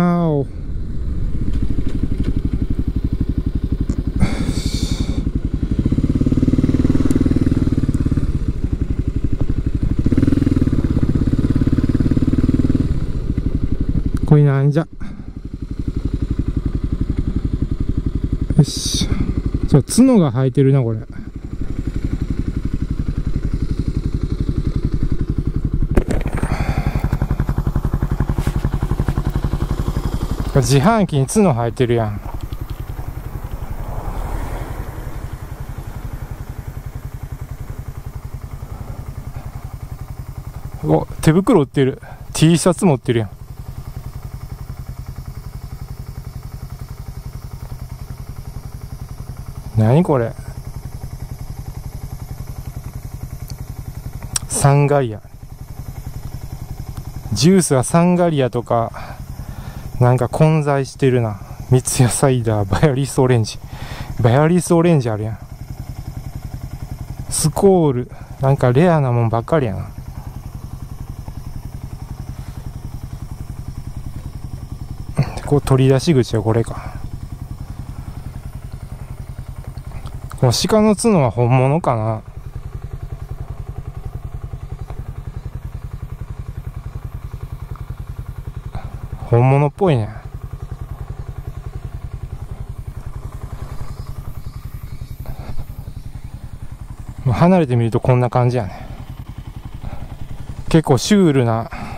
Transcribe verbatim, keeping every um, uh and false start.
わお。これなんじゃ。よし。ちょ、角が生えてるな、これ。自販機に角生えてるやん。お、手袋売ってる。T シャツ持ってるやん。何これ。サンガリア。ジュースはサンガリアとかなんか混在してるな。三ツ矢サイダー、バヤリスオレンジ。バヤリスオレンジあるやん。スコール、なんかレアなもんばっかりやな。こう取り出し口はこれか。この鹿の角は本物かな。本物っぽいね。離れてみるとこんな感じやね。結構シュールな